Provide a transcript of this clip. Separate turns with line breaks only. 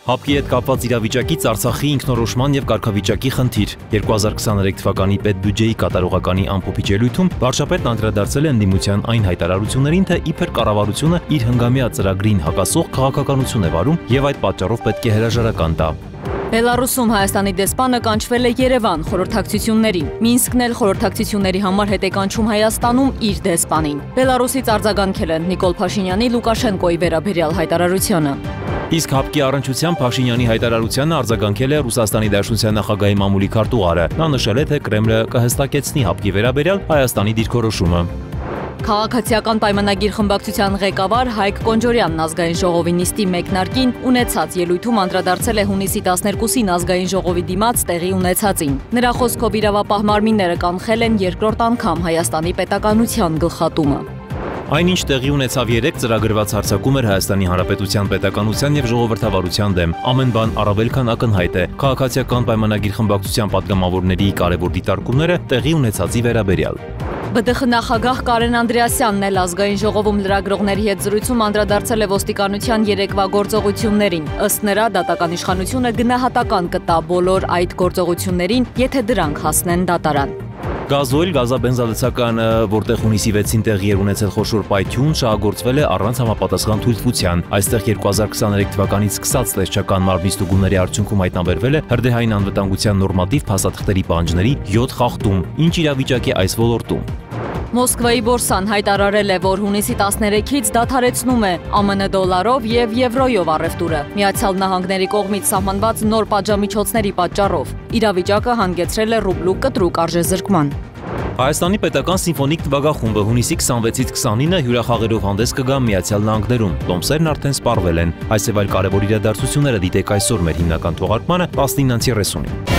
Հապկի հետ կապված իրավիճակից Արցախի ինքնորոշման եւ կարգավիճակի խնդիր 2023 թվականի պետբյուջեի կատարողականի ամփոփիչ ելույթում վարչապետն անդրադարձել է ընդդիմության այն հայտարարություններին, թե իբր կառավարությունը իր հնգամյա ծրագրին հակասող քաղաքականություն է վարում եւ այդ պատճառով պետք է հրաժարական տա։
Բելարուսում Հայաստանի դեսպանը կանչվել է Երևան խորհրդակցություններին։ Մինսկն էլ խորհրդակցությունների համար հետ է կանչում Հայաստանում իր դեսպանին։ Բելարուսից արձագանքել են Նիկոլ Փաշինյանի Լուկաշենկոյի վերաբերյալ հայտարարությանը։
Իսկ հապկի առնչությամբ Փաշինյանի հայտարարությանը արձագանքել է Ռուսաստանի Դաշնության նախագահի մամուլի քարտուղարը։ Նա նշել է, թե Կրեմլը կհստակեցնի հապկի վերաբերյալ Հայաստանի դիրքորոշումը։
Քաղաքացիական պայմանագիր խմբակցության ղեկավար Հայկ Կոնջորյանն ազգային ժողովի նիստի մեկնարկին ունեցած ելույթում անդրադարձել է հունիսի 12-ին ազգային ժողովի դիմաց տեղի ունեցածին։ Նրա խոսքով իրավապահ մարմինները կանխել են երկրորդ անգամ Հայաստանի պետականության գլխատումը։
Այնինչ տեղի ունեցավ 3 ծրագրված հարձակում էր Հայաստանի Հանրապետության պետականության եւ ժողովրդավարության դեմ։ Ամեն բան առավել քան ակնհայտ է։ Քաղաքացիական պայմանագիր խմբակցության պատգամավորների կարևոր դիտարկումները տեղի ունեցածի վերաբերյալ։
ԲԴԽ նախագահ Կարեն Անդրեասյանն էլ ազգային ժողովում լրագրողների հետ զրույցում անդրադարձել է ոստիկանության երեկվա գործողություններին։ Ըստ նրա, դատական իշխանությունը գնահատական կտա բոլոր այդ գործողություններին, եթե դրանք հասնեն դատարան։
Գազոյլ գազաբենզալցականը, որտեղ հունիսի 6-ին տեղի էր ունեցել խոշոր պայթյուն, շահագործվել է առանց համապատասխան թույլտվության։ Այստեղ 2023 թվականից սկսած տեսչական մարմնի ստուգումների արդյունքում հայտնաբերվել է հրդեհային անվտանգության նորմատիվ փաստաթղթերի պահանջների 7 խախտում, ինչ իրավիճակ է այս ոլորտում։
Մոսկվայի բորսան հայտարարել է, որ հունիսի 13-ից դադարեցնում է ԱՄՆ դոլարով եւ եվրոյով առևտուրը Միացյալ Նահանգների կողմից սահմանված նոր պատժամիջոցների պատճառով։ Իրավիճակը հանգեցրել է ռուբլու կտրուկ արժեզրկման։
Հայաստանի պետական սիմֆոնիկ տվագախումբը հունիսի 26-ից 29 հյուրախաղերով հանդես կգա Միացյալ Նահանգներում։ Տոմսերն արդեն սպառվել են։ Այս եւ այլ կարևոր իրադարձությունները դիտեք այսօր մեր հիմնական թողարկմանը 19:30-ին։